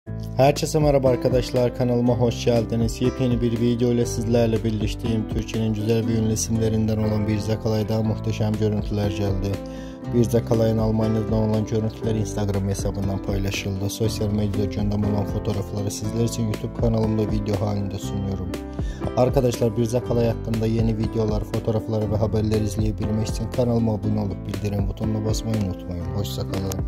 Herkese merhaba arkadaşlar, kanalıma hoş geldiniz. Yepyeni bir video ile sizlerle birleştiğim Türkiye'nin güzel ve ünlü isimlerinden olan Birce Akalay'dan muhteşem görüntüler geldi. Birce Akalay'ın Almanya'dan olan görüntüler Instagram hesabından paylaşıldı. Sosyal medyada gündem olan fotoğrafları sizler için YouTube kanalımda video halinde sunuyorum. Arkadaşlar, Birce Akalay hakkında yeni videolar, fotoğrafları ve haberleri izleyebilmek için kanalıma abone olup bildirim butonuna basmayı unutmayın. Hoşça kalın.